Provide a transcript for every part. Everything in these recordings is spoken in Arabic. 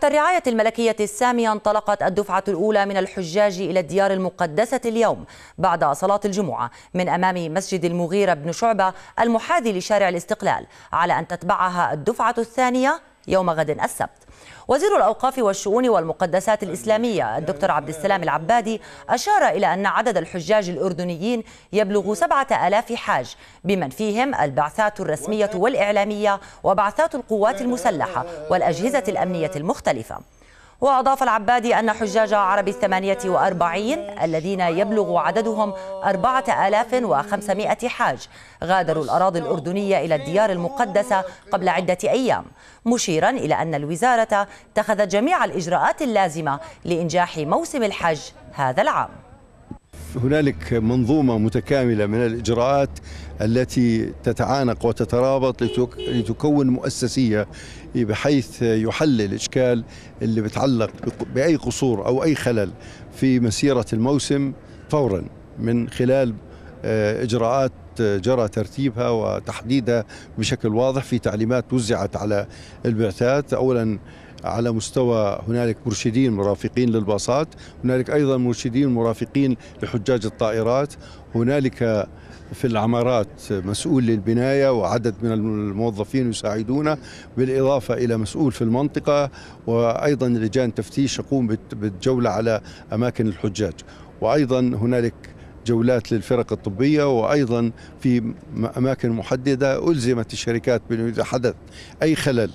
الرعاية الملكية السامية انطلقت الدفعة الأولى من الحجاج إلى الديار المقدسة اليوم بعد صلاة الجمعة من أمام مسجد المغيرة بن شعبة المحاذي لشارع الاستقلال، على أن تتبعها الدفعة الثانية يوم غد السبت. وزير الأوقاف والشؤون والمقدسات الإسلامية الدكتور عبد السلام العبادي أشار إلى أن عدد الحجاج الأردنيين يبلغ 7000 حاج، بمن فيهم البعثات الرسمية والإعلامية وبعثات القوات المسلحة والأجهزة الأمنية المختلفة. وأضاف العبادي أن حجاج عرب 48 الذين يبلغ عددهم 4500 حاج غادروا الأراضي الأردنية إلى الديار المقدسة قبل عدة أيام، مشيرا إلى أن الوزارة اتخذت جميع الإجراءات اللازمة لإنجاح موسم الحج هذا العام. هنالك منظومة متكاملة من الإجراءات التي تتعانق وتترابط لتكون مؤسسية بحيث يحل الإشكال اللي بتعلق بأي قصور أو أي خلل في مسيرة الموسم فورا، من خلال إجراءات جرى ترتيبها وتحديدها بشكل واضح في تعليمات وزعت على البعثات. أولا على مستوى هنالك مرشدين مرافقين للباصات، هنالك أيضا مرشدين مرافقين لحجاج الطائرات، هنالك في العمارات مسؤول للبناية وعدد من الموظفين يساعدون، بالإضافة إلى مسؤول في المنطقة، وأيضا لجان تفتيش يقوم بالجولة على أماكن الحجاج، وأيضا هنالك جولات للفرق الطبية، وأيضا في أماكن محددة ألزمت الشركات بأنه إذا حدث أي خلل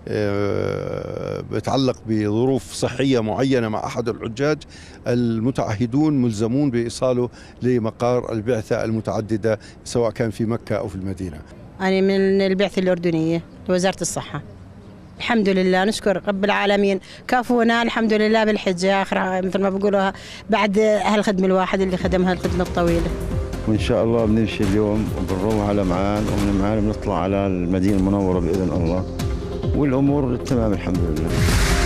بيتعلق بظروف صحية معينة مع أحد الحجاج، المتعهدون ملزمون بإيصاله لمقار البعثة المتعددة سواء كان في مكة أو في المدينة. أنا من البعثة الأردنية لوزارة الصحة. الحمد لله، نشكر رب العالمين، كافونا الحمد لله بالحج آخر مثل ما بقولوا بعد هالخدمة الواحد اللي خدمها الخدمة الطويلة. وإن شاء الله بنمشي اليوم وبنروح على معان، ومن معان بنطلع على المدينة المنورة بإذن الله، والأمور تمام الحمد لله.